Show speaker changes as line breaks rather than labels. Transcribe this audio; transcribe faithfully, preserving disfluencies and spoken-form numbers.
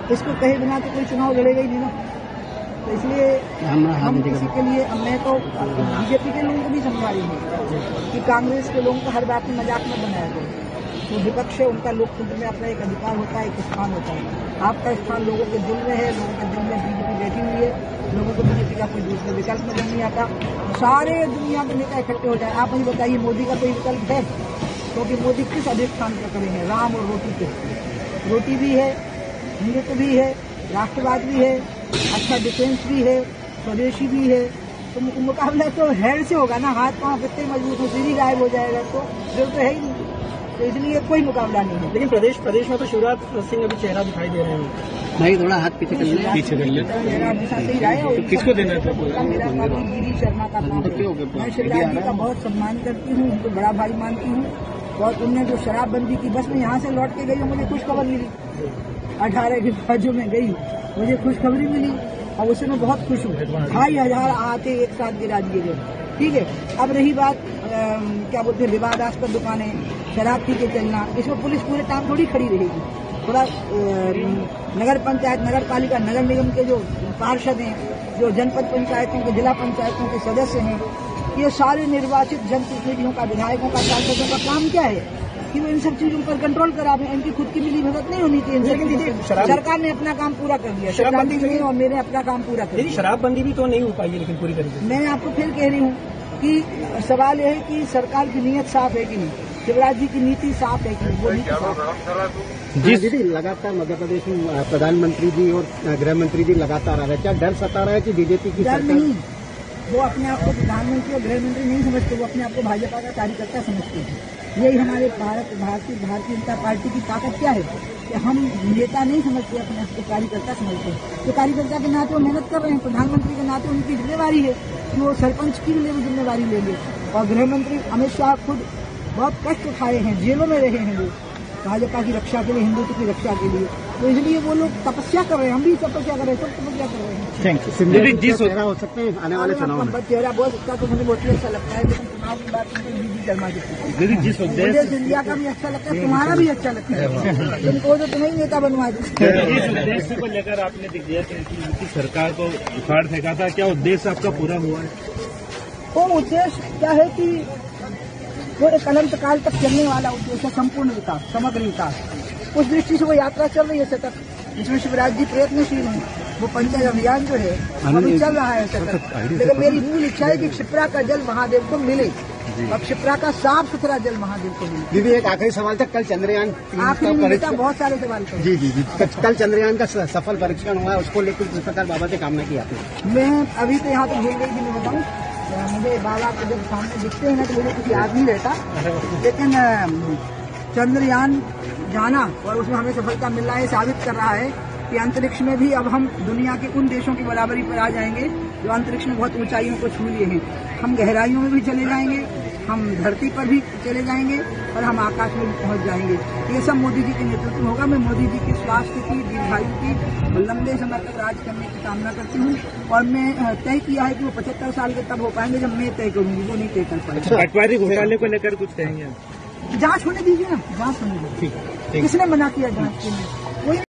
इसको कहे बिना तो कोई चुनाव लड़ेगा ही नहीं ना। तो इसलिए हम, हम किसी के लिए, मैं तो बीजेपी के लोगों को भी समझा रही हूँ कि कांग्रेस के लोगों को हर बात में मजाक में बनाया जाए। तो विपक्ष है, उनका लोकतंत्र में अपना एक अधिकार होता है, एक स्थान होता है। आपका स्थान लोगों के दिल में है, लोगों के दिल में बीजेपी बैठी हुई है, लोगों को बीजेपी का कोई दूसरा विकल्प नजर नहीं आता। सारे दुनिया के नेता इकट्ठे हो जाए, आप मुझे बताइए मोदी का कोई विकल्प है? क्योंकि तो मोदी किस अधिष्ठान पर खड़े हैं? राम और रोटी पे। रोटी भी है, हिंदुत्व भी है, राष्ट्रवाद भी है, अच्छा डिफेंस भी है, स्वदेशी भी है। तो मुकाबला तो हेड से होगा ना, हाथ पांव कितने मजबूत हो, सीधी गायब हो जाएगा तो जरूरत तो है ही नहीं। तो इसलिए कोई मुकाबला नहीं है। लेकिन प्रदेश प्रदेश में तो शिवराज सिंह अभी चेहरा दिखाई दे रहे हैं। नहीं, थोड़ा हाथ पीछे कर ले, पीछे कर ले। मेरा हमेशा सही रहा है। किसको देना था? मेरा काम गिरीश शर्मा का काम है। मैं शिवराज जी का बहुत सम्मान करती हूँ, उनको बड़ा भाई मानती हूँ। और उनने जो शराबबंदी की, बस में यहाँ से लौट के गई, मुझे खुशखबर मिली। अठारह के बाद जो मैं गई, मुझे खुशखबरी मिली और उससे मैं बहुत खुश हूँ। ढाई हजार आते एक साथ गिरा दिए गए। ठीक है, अब रही बात आ, क्या बोलते हैं, विवादास्पद दुकानें, शराब पी के चलना, इसमें पुलिस पूरे टाइम थोड़ी खड़ी रहेगी। थोड़ा नगर पंचायत, नगर पालिका, नगर निगम के जो पार्षद हैं, जो जनपद पंचायतों के, जिला पंचायतों के सदस्य हैं, ये सारे निर्वाचित जनप्रतिनिधियों का, विधायकों का, सांसदों का काम क्या है कि वो इन सब चीजों पर कंट्रोल करा दें। इनकी खुद की मिली भगत नहीं होनी चाहिए। लेकिन दीदी, सरकार ने अपना काम पूरा कर दिया, शराबबंदी में, और मेरे अपना काम पूरा कर दिया। शराबबंदी भी तो नहीं हो पाई है लेकिन पूरी तरीके से। मैं आपको फिर कह रही हूँ कि सवाल यह है कि सरकार की नीयत साफ है कि नहीं, शिवराज जी की नीति साफ है कि नहीं, वो नीति साफ है। जी दीदी, लगातार मध्य प्रदेश में प्रधानमंत्री जी और गृह मंत्री जी लगातार आ रहे हैं, क्या डर सता रहा है कि बीजेपी की डर नहीं? वो अपने आप को प्रधानमंत्री और गृह मंत्री नहीं समझते, वो अपने आप को भाजपा का कार्यकर्ता समझते हैं। यही हमारे भारत भारतीय भारतीय जनता पार्टी की ताकत क्या है कि हम नेता नहीं समझते, अपने आप को कार्यकर्ता समझते हैं। तो कार्यकर्ता के नाते वो मेहनत कर रहे हैं, प्रधानमंत्री के नाते उनकी जिम्मेवारी है कि वो सरपंच की भी जिम्मेवारी लेंगे। और गृह मंत्री अमित शाह खुद बहुत कष्ट उठाए हैं, जेलों में रहे हैं वो भाजपा की रक्षा के लिए, हिंदुत्व की रक्षा के लिए। तो इसलिए वो लोग तपस्या कर रहे हैं, हम भी तपस्या कर रहे हैं, सब तपस्या कर रहे हैं। Thank you. सिंधिया जी चेहरा हो सकते हैं आने वाले चुनाव में? चेहरा बहुत अच्छा, तो मुझे बहुत ही अच्छा लगता है, लेकिन चुनाव की बात बीजेपी शर्मा जी, मुझे सिंधिया का भी अच्छा लगता है, तुम्हारा भी अच्छा लगता है, तुमको तो तुम्हें नेता बनवा दो।
इस उद्देश्य को लेकर आपने दिया कि सरकार को उखाड़ फेंका था, क्या उद्देश्य आपका पूरा हुआ है?
वो उद्देश्य क्या है कि वो एक अनंत काल तक चलने वाला उद्देश्य, संपूर्ण विकास, समग्र विकास, उस दृष्टि से वो यात्रा चल रही है सतत, जिसमें शिवराज जी प्रयत्नशील हैं। वो पंचायत अभियान जो है अभी चल रहा है सतत, लेकिन मेरी मूल इच्छा है कि क्षिप्रा का जल महादेव को मिले, अब क्षिप्रा का साफ सुथरा जल महादेव को मिले।
दीदी, एक आखिरी सवाल था, कल चंद्रयान
आखिरी मिलता, बहुत सारे सवाल थे।
जी जी जी कल चंद्रयान का सफल परीक्षण हुआ है, उसको लेकर किस प्रकार बाबा से कामना की आपने?
मैं अभी तो यहाँ तो भूल गई थी, मैं बताऊँ, मुझे बाबा को जब सामने दिखते हैं ना तो मुझे कुछ याद नहीं रहता, लेकिन चंद्रयान जाना और उसमें हमें सफलता मिल रहा है, साबित कर रहा है कि अंतरिक्ष में भी अब हम दुनिया के उन देशों की बराबरी पर आ जाएंगे जो अंतरिक्ष में बहुत ऊंचाइयों को छू लिए हैं। हम गहराइयों में भी चले जाएंगे, हम धरती पर भी चले जाएंगे और हम आकाश में भी पहुंच जाएंगे। ये सब मोदी जी के नेतृत्व में होगा। मैं मोदी जी के स्वास्थ्य की, दीर्घायु की और लंबे समय तक राज करने की कामना करती हूँ। और मैं तय किया है कि वो पचहत्तर साल के तब हो पाएंगे जब मैं तय करूंगी, वो नहीं तय कर पाएंगे।
पटवारी घोटाले को लेकर कुछ कहेंगे?
जांच होने दीजिए ना, जांच होने दीजिए। किसने मना किया जांच के लिए?